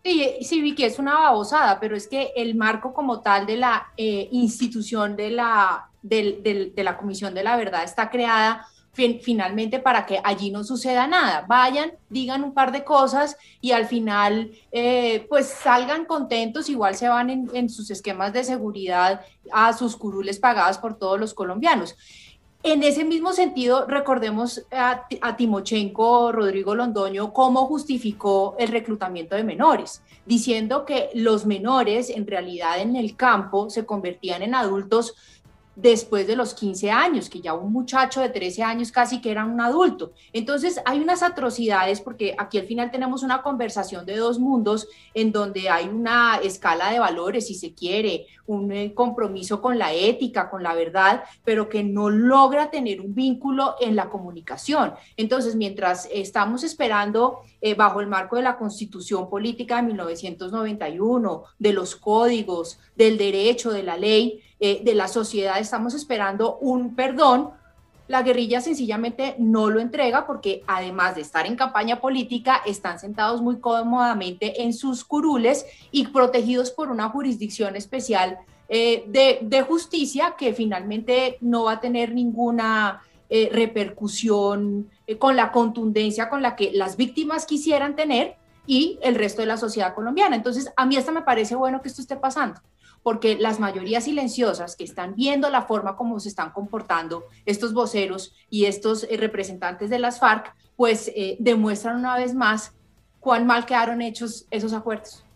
Sí, sí, vi que es una babosada, pero es que el marco como tal de la institución de la Comisión de la Verdad está creada finalmente para que allí no suceda nada. Vayan, digan un par de cosas y al final pues salgan contentos, igual se van en sus esquemas de seguridad a sus curules pagadas por todos los colombianos. En ese mismo sentido, recordemos a Timochenko, Rodrigo Londoño, cómo justificó el reclutamiento de menores, diciendo que los menores en realidad en el campo se convertían en adultos después de los 15 años, que ya un muchacho de 13 años casi que era un adulto. Entonces hay unas atrocidades porque aquí al final tenemos una conversación de dos mundos en donde hay una escala de valores, si se quiere, un compromiso con la ética, con la verdad, pero que no logra tener un vínculo en la comunicación. Entonces, mientras estamos esperando bajo el marco de la Constitución Política de 1991, de los códigos, del derecho, de la ley, de la sociedad, estamos esperando un perdón. La guerrilla sencillamente no lo entrega porque además de estar en campaña política, están sentados muy cómodamente en sus curules y protegidos por una jurisdicción especial de justicia que finalmente no va a tener ninguna repercusión con la contundencia con la que las víctimas quisieran tener y el resto de la sociedad colombiana. Entonces, a mí hasta me parece bueno que esto esté pasando, porque las mayorías silenciosas que están viendo la forma como se están comportando estos voceros y estos representantes de las FARC, pues demuestran una vez más cuán mal quedaron hechos esos acuerdos.